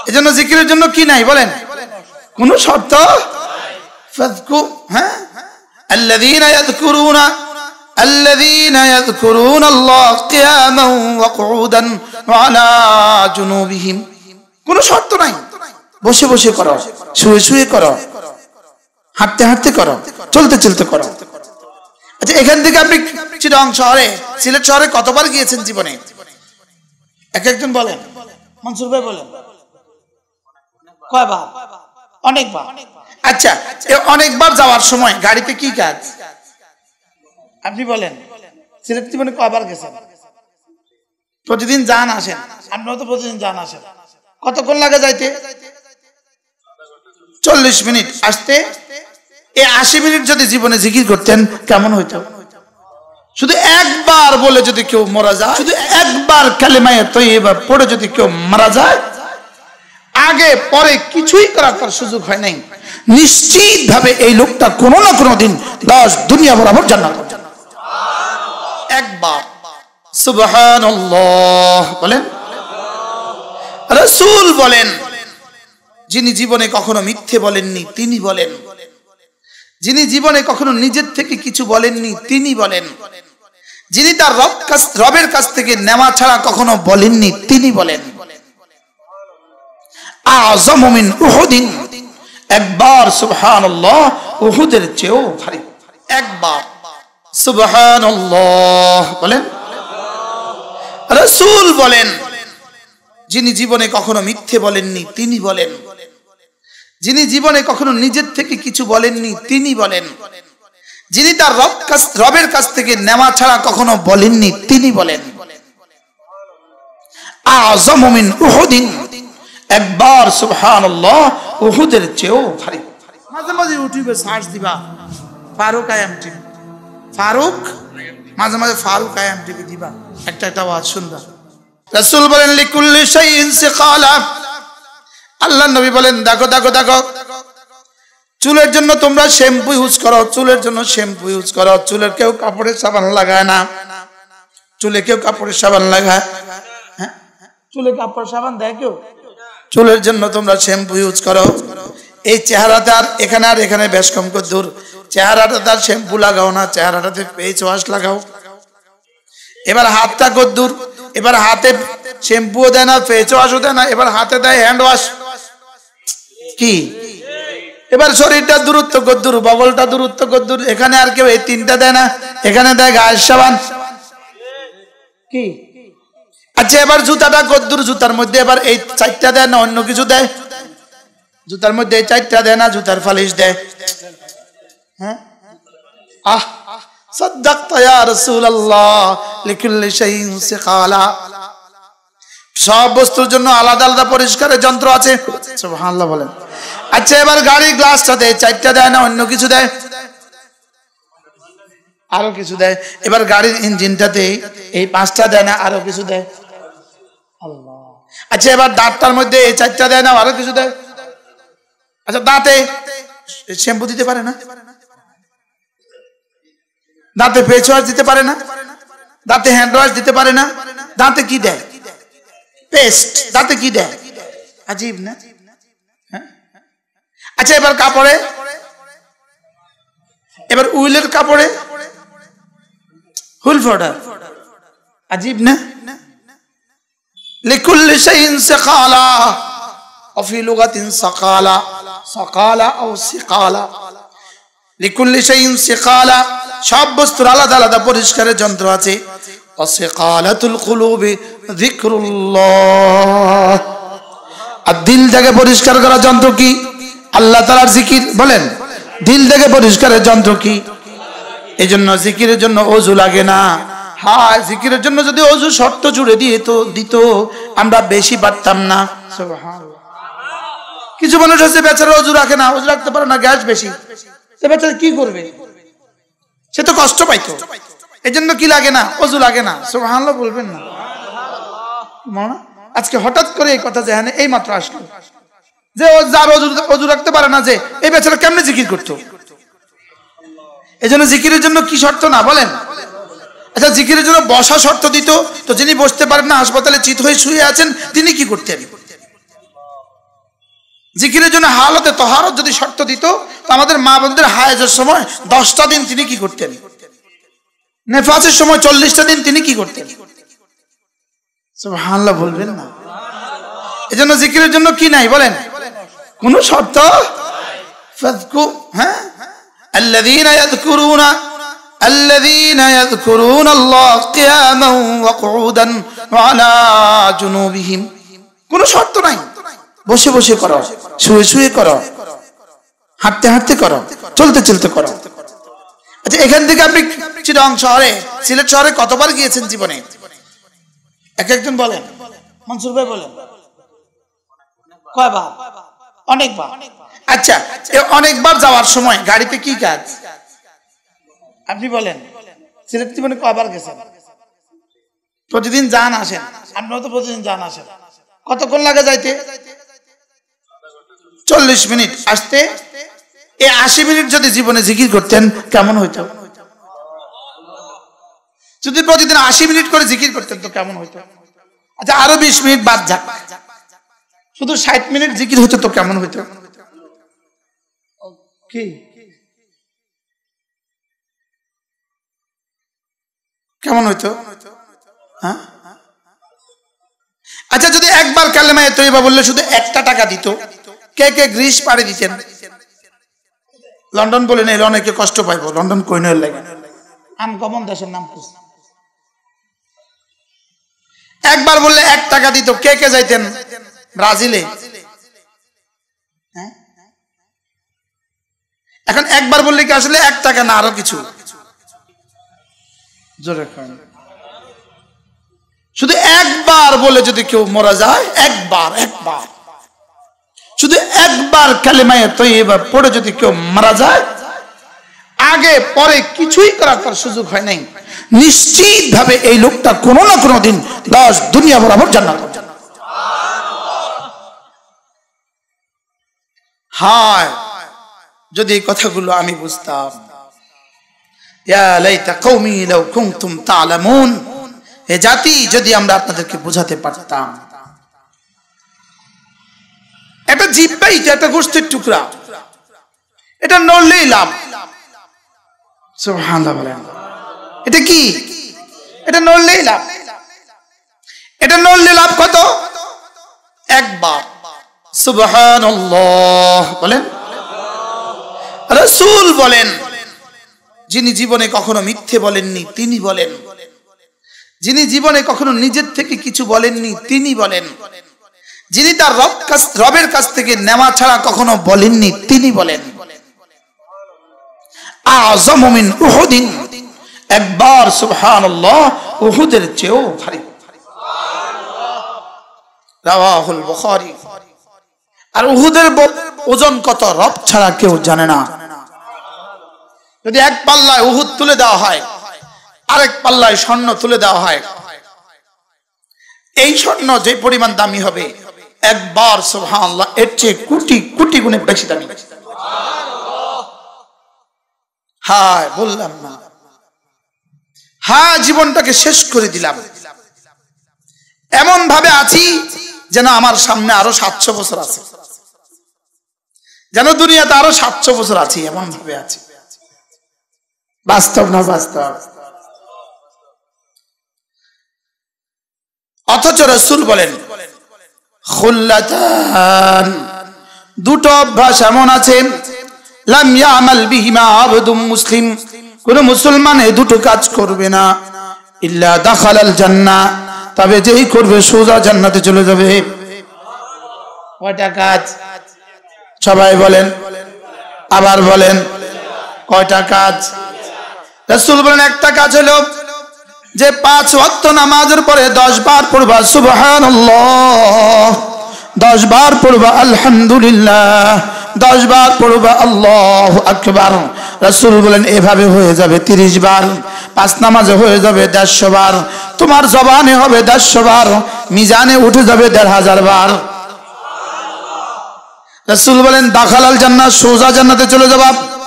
এজন্য জিকিরের জন্য কি নাই বলেন, কোন শর্ত। হ্যাঁ, আল্লাযীনা ইয়াযকুরুনা আল্লাহ কিয়ামান ওয়া কুউদান ওয়া আলা জুনুবিহিম। কোন শর্ত নাই, বসে বসে করো, শুয়ে শুয়ে করো, হাঁটতে হাঁটতে করো, চলতে চলতে করো। আচ্ছা, এখান থেকে আপনি চিটাগং শহরে, সিলেট শহরে কতবার গিয়েছেন জীবনে? এক একজন বলেন। মনসুর ভাই বলেন কয়বার? অনেকবার। আচ্ছা, অনেকবার যাওয়ার সময় গাড়িতে কি কাজ আপনি বলেন? সিলেট জীবনে কয়বার গেছেন? প্রতিদিন যান আসেন, আপনারা তো প্রতিদিন যান আসেন। কতক্ষণ লাগে যাইতে? 40 মিনিট আসতে। এই 80 মিনিট যদি জীবনে জিকির করতেন কেমন হইতো? শুধু একবার বলে যদি কেউ মারা যায়, শুধু একবার কালেমায়ে তয়্যিবা পড়ে যদি কেউ মারা যায়, আগে পরে কিছুই করার তার সুযোগ হয় নাই, নিশ্চিত ভাবে এই লোকটা কোনো না কোনো দিন 10 দুনিয়া বরাবর জান্নাত। একবার সুবহানাল্লাহ বলেন। রাসূল বলেন, যিনি জীবনে কখনো মিথ্যে বলেননি তিনি বলেন, যিনি জীবনে কখনো নিজের থেকে কিছু বলেননি তিনি বলেন, যিনি তার রবের কাছ থেকে নেওয়া ছাড়া কখনো বলেননি তিনি বলেন, আযমু মিন উহুদিন। একবার সুবহানাল্লাহ উহুদের চেয়েও ভারী। একবার সুবহানাল্লাহ বলেন। রাসূল বলেন, যিনি জীবনে কখনো মিথ্যে বলেননি তিনি বলেন, যিনি জীবনে কখনো নিজের থেকে কিছু বলেননি তিনি বলেন, যিনি তার রবের কাছ থেকে নেওয়া ছাড়া কখনো বলেননি তিনি বলেন, আযমু মিন উহুদিন। একবার সুবহানাল্লাহ উহুদের চেয়েও ভারী। মাঝে মাঝে ইউটিউবে সার্চ দিবা ফারুক আয়াম টিভি, ফারুক, মাঝে মাঝে ফারুক আয়াম টিভি দিবা, একটা একটা ওয়াজ শুনবা। রাসূল বলেন লিকুল্লি শাইইন সিকালা। আল্লাহ নবী বলেন, দেখো দেখো দেখো, চুলের জন্য তোমরা শ্যাম্পু ইউজ করো, চুলের জন্য শ্যাম্পু ইউজ করো। চুলের কেউ কাপড়ের সাবান লাগায় না, চুলে কেউ কাপড়ের সাবান লাগায়? হ্যাঁ, চুলে কাপড় সাবান দেয় কেউ? চুলের জন্য তোমরা শ্যাম্পু ইউজ করো। এই চেহারাটার এখানে আর এখানে বেশ কম করে দূর, চেহারাটা তার শ্যাম্পু লাগাও না, চেহারাটাতে ফেস ওয়াশ লাগাও। এবার হাতটা কদ্দুর, এবার হাতে শ্যাম্পুও দেয় না, ফেস ওয়াশও দেয় না, এবার হাতে দেয় হ্যান্ড ওয়াশ। কি এবার শরীরটা দূরত্ব কদ্দুর, বগলটা দূরত্ব কদ্দুর, এখানে আর কেউ এই তিনটা দেয় না, এখানে দেয় গায়ের সাবান। কি আচ্ছা, এবার জুতাটা কদ্দুর, জুতার মধ্যে এবার এই 4টা দেয় না অন্য কিছু দেয়? জুতার মধ্যে এই 4টা দেয় না, জুতার ফালিশ দেয়। হ্যাঁ, আহ সাদ্দাকতা ইয়া রাসূলুল্লাহ, লিকুল্লি শাইইন সিকালা। সব বস্তুর জন্য আলাদা আলাদা পরিষ্কারের যন্ত্র আছে, সুবহানাল্লাহ বলেন। আচ্ছা, এবার গাড়ির গ্লাসটা দেয়, 4টা দেয় না অন্য কিছু দেয়? আরো কিছু দেয়। এবার গাড়ির ইঞ্জিনটাতে এই 5টা দেয় না আরো কিছু দেয়? আল্লাহ। আচ্ছা, এবার দাঁতটার মধ্যে এই 4টা দেয় না আরো কিছু দেয়? আচ্ছা, দাঁতে শ্যাম্পু দিতে পারে না, দাঁতে ফেস ওয়াশ দিতে পারে না, দাঁতে হ্যান্ড ওয়াশ দিতে পারে না, দাঁতে কি দেয়? পেস্ট। দাঁতে কি দেয়? আজীব না? আচ্ছা, এবার কাপড়ে, এবার উইলের কাপড়ে হুল পাউডার। আজীব না? লিকুল্লি শাইইন সিকালা ওয়া ফি লুগাতিন সাকালা, সাকালা ও সিকালা। লিকুল্লি শাইইন সিকালা, সব বস্তুর আলাদা আলাদা পরিষ্কারের যন্ত্র আছে। ওয়া সিকালাতুল কুলুবি যিকরুল্লাহ। আর দিল থেকে পরিষ্কার করার যন্ত্র কি? আল্লাহ তাআলার জিকির। বলেন, দিল থেকে পরিষ্কারের যন্ত্র কি? এই জন্য জিকিরের জন্য ওযু লাগে না। হ্যাঁ, জিকিরের জন্য যদি ওযু শর্ত জুড়ে দিত আমরা বেশি পারতাম না। সুবহানাল্লাহ। কিছু মানুষ আছে বেচারা ওযু রাখে না, ওযু রাখতে পারে না, গ্যাস বেশি, সে বেচারা কি করবে? সে তো কষ্ট পাইতো। এই জন্য কি লাগে না? ওযু লাগে না। সুবহানাল্লাহ বলবেন না? আজকে হঠাৎ করে এই কথা যেখানে এই মাত্র আসলো যে ও যার ওযু রাখতে পারে না, যে এই বেচারা কেমনে জিকির করতো? এই জন্য জিকিরের জন্য কি শর্ত না বলেন? আচ্ছা, জিকিরের জন্য বসা শর্ত দিত, তো যিনি বসতে পারেন না, হাসপাতালে চিত হয়ে শুয়ে আছেন, তিনি কি করতেন? জিকিরের জন্য হালতে তহারত যদি শর্ত দিত তো আমাদের মা বোনদের হায়েজের সময় 10টা দিন তিনি কি করতেন, নেফাসের সময় 40টা দিন তিনি কি করতেন? সুবহানাল্লাহ বলবেন না? এজন্য জিকিরের জন্য কি নাই বলেন? কোন শর্ত? হ্যাঁ, الذين يذكرون الله قياما وقعودا وعلى جنوبهم। কোন শর্ত নাই, বসে বসে করো, শুয়ে শুয়ে করো, হাঁটতে হাঁটতে করো, চলতে চলতে করো। আচ্ছা, এখান থেকে আপনি চিটাং শহরে, সিলেট শহরে কতবার গিয়েছেন জীবনে? এক একজন বলেন। মনসুর ভাই বলেন কয়বার? অনেকবার। আচ্ছা, অনেকবার যাওয়ার সময় গাড়িতে কি কাজ? আপনি বলেন, সিলেট জীবনে কয়বার গেছেন? প্রতিদিন যান আসেন, আপনারা তো প্রতিদিন যান আসেন। কতক্ষণ লাগে যাইতে? 40 মিনিট। আসতে এই 80 মিনিট যদি জীবনে জিকির করতেন কেমন হইতো? যদি প্রতিদিন 80 মিনিট করে জিকির করতেন তো কেমন হইতো? আচ্ছা, আরো 20 মিনিট বাদ যাক, শুধু 60 মিনিট জিকির হতো তো কেমন হইতো? কি কেমন হইতো? হ্যাঁ, আচ্ছা, যদি একবার কালেমায়ে তয়্যিবা বললে শুধু 1টা টাকা দিত, কে কে গ্রিস পাড়ি দিতেন? লন্ডন বলে নেই, অনেকে কষ্ট পাইব। লন্ডন কই নয় লাগে, আনকমন দেশের নাম। একবার বললে 1 টাকা দিত, কে কে যাইতেন ব্রাজিলে? হ্যাঁ, এখন একবার বললে কি আসলে 1 টাকা না আরো কিছু? জোরে খান। শুধু একবার বলে যদি কেউ মারা যায়, একবার শুধু একবার কালেমায়ে তয়্যিবা পড়ে যদি কেউ মারা যায়, আগে পরে কিছুই করার তার সুযোগ হয় নাই, নিশ্চিত ভাবে এই লোকটা কোনো না কোনো দিন 10 দুনিয়া বরাবর জান্নাত। হায় যদি এই কথাগুলো আমি বুঝতাম। ইয়া লাইতা কওমি লাউ কুনতুম তা'লামুন। এ জাতি, যদি আমরা আপনাদেরকে বোঝাতে পারতাম। এটা জিহ্বাই, এটা গোশতের টুকরা, এটা নড়লেই লাভ। সুবহানাল্লাহ বলেন। এটা কি? এটা নড়লেই লাভ। এটা নড়লে লাভ কত? একবার সুবহানাল্লাহ বলেন। রাসূল বলেন, যিনি জীবনে কখনো মিথ্যে বলেননি তিনি বলেন, যিনি জীবনে কখনো নিজের থেকে কিছু বলেননি তিনি বলেন, যিনি তার রবের কাছ থেকে নেওয়া ছাড়া কখনো বলেননি তিনি বলেন, আযমু মিন উহুদিন। একবার সুবহানাল্লাহ উহুদের চেয়েও ভারী। রাওয়াহুল বুখারী। আর উহুদের ওজন কত রব ছাড়া কেউ জানে না। যদি এক পাল্লায় উহুদ তুলে দেওয়া হয়, আরেক পাল্লায় স্বর্ণ তুলে দেওয়া হয়, এই স্বর্ণ যে পরিমাণ দামি হবে, একবার সুবহানাল্লাহ এর চেয়ে কোটি কোটি গুণে বেশি দামি। হায় বললাম না, হ্যাঁ জীবনটাকে শেষ করে দিলাম, এমন ভাবে আছি যেন আমার সামনে আরো 700 বছর আছে, যেন দুনিয়াতে আরো 700 বছর আছি, এমন ভাবে আছি। বাস্তব না বাস্তব? অথচ রাসূল বলেন খুল্লাতান, দুটো অভ্যাস এমন আছে, লাম ইয়ামাল বিহিমা আবদুম মুসলিম, কোন মুসলমান এই দুটো কাজ করবে না, ইল্লা দাখালাল জান্নাহ, তবে যেই করবে সোজা জান্নাতে চলে যাবে। কয়টা কাজ? সবাই বলেন, আবার বলেন, কয়টা কাজ? রাসূল বলেন একটা কাজ হলো যে 5 ওয়াক্ত নামাজের পরে 10 বার পড়বা সুবহানাল্লাহ, 10 বার পড়বা আলহামদুলিল্লাহ, 10 বার পড়বা আল্লাহু আকবার। রাসূল বলেন এভাবে হয়ে যাবে 30 বার, 5 নামাজে হয়ে যাবে 150 বার, তোমার জবানে হবে 150 বার, মিজানে উঠে যাবে 1500 বার। রাসূল বলেন দাখালাল জান্নাহ, সোজা জান্নাতে চলে যাবা।